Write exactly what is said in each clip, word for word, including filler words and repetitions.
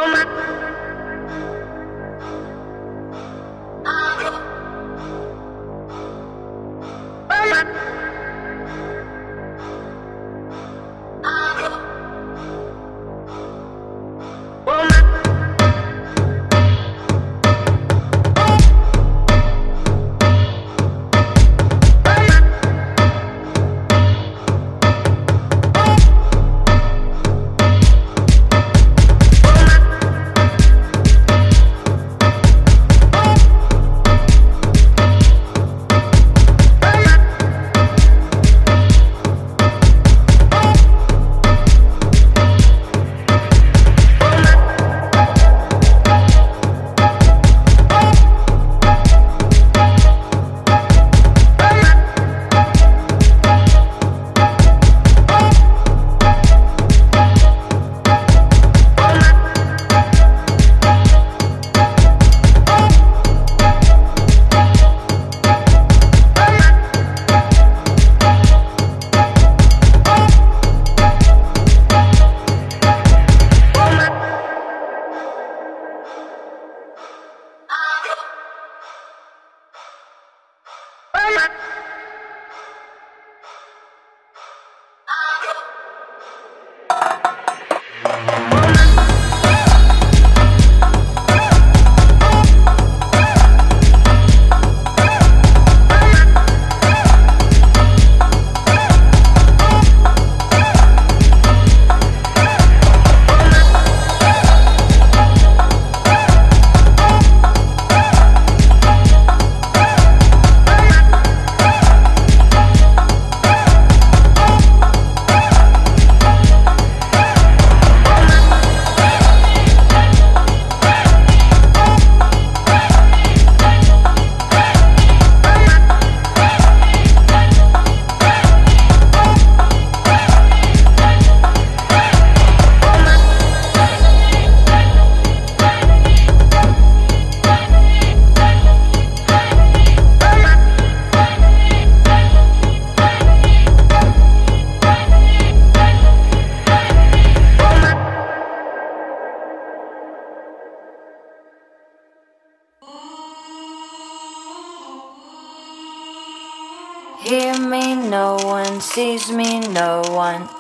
Hear me, no one sees me, no one.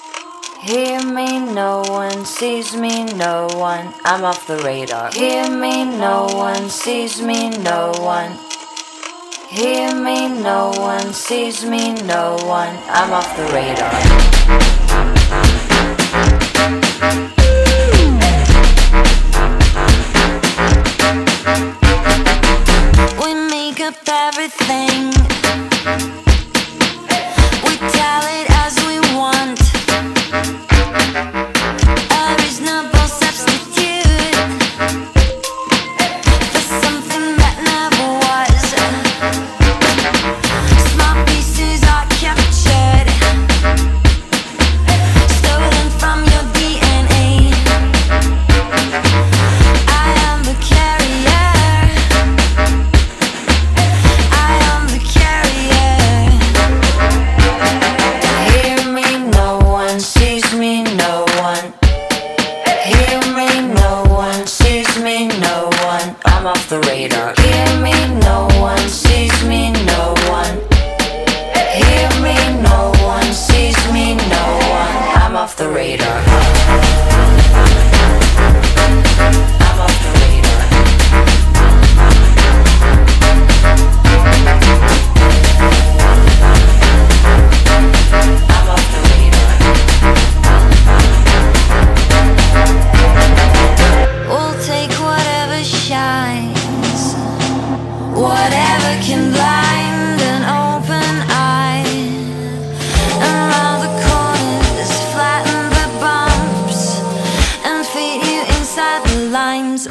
Hear me, no one sees me, no one. I'm off the radar. Hear me, no one sees me, no one. Hear me, no one sees me, no one. I'm off the radar. We make up everything. We tell it as we want. A reasonable substitute for something that never was. Small pieces are captured, stolen from your D N A. I am the carrier. I am the carrier. Hear me, no one sees me, no one. Hear me, no one sees me, no one. I'm off the radar. Hear me, no one sees me, no one. Hear me, no one sees me, no one. I'm off the radar. I'm off the radar. I'm off the radar. We'll take whatever shines, whatever can blind an open eye, and round the corners, flatten the bumps, and feed you inside the lines.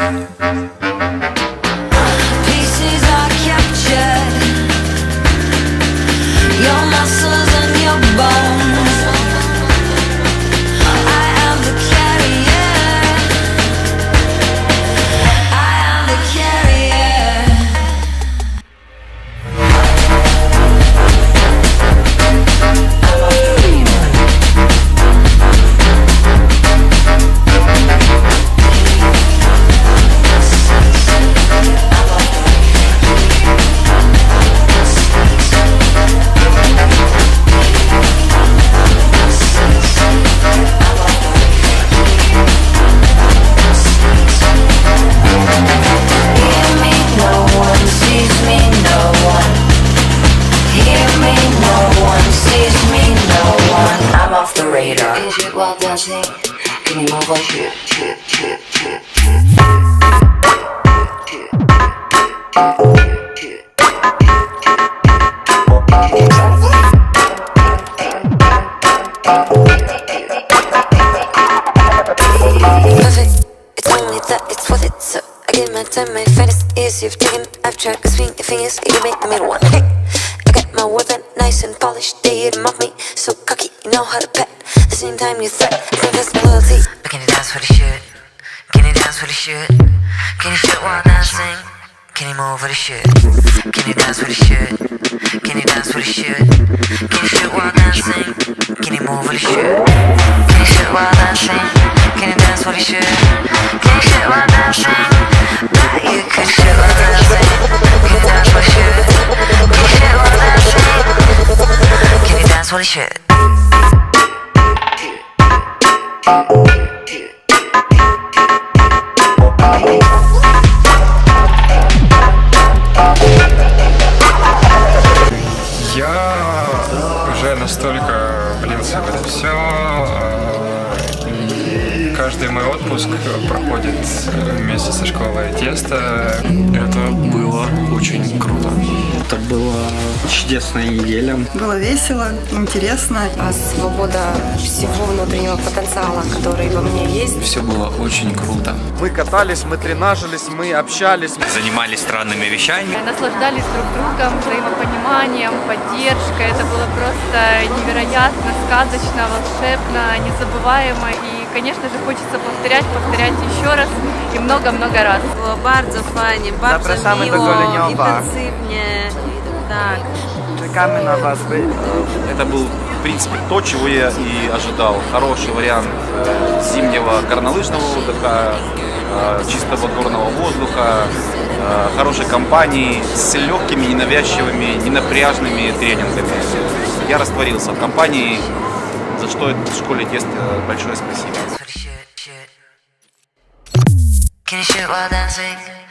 Pieces are captured, your muscles and your bones. I am the carrier. I am the carrier. I'm off the radar. move while shoot, shoot, shoot, shoot, perfect, it's only that, it's worth it. So I give my time, my finest ears. You've taken, I've tried to swing your fingers. You make the middle one. Hey, I got my weapon nice and polished. They hit mock me, so cocky, you know how to pet. At the same time you threat, I confess my loyalty. But can you dance for the shit? Can you dance for the shit? Can you shit while dancing? Can you move for the shit? Can you dance for the shit? Can you dance for the shit? Can you shit while dancing? Can you move for the shit? Can you shit while dancing? Can you dance for the shit? Can you shit while dancing? But you could shit while dancing. Can you dance for the shit? Can you shit while dancing? Can you dance for the shit? Я уже настолько влился в это все, и каждый мой отпуск проходит вместе со школой Тесто. Это было очень круто. Это была чудесная неделя. Было весело, интересно. А свобода всего внутреннего потенциала, который во мне есть. Все было очень круто. Мы катались, мы тренажились, мы общались. Занимались странными вещами. Наслаждались друг другом, взаимопониманием, поддержкой. Это было просто невероятно, сказочно, волшебно, незабываемо. И, конечно же, хочется повторять, повторять еще раз и много-много раз. Było bardzo fajnie, bardzo miło, intensywnie. Tak. Czekamy na was. Это был, в принципе, то, чего я и ожидал. Хороший вариант зимнего горнолыжного отдыха, чистого горного воздуха, хорошей компании, с легкими, ненавязчивыми, ненапряжными тренингами. Я растворился в компании, за что школе Тесто большое спасибо. Can you shit while dancing?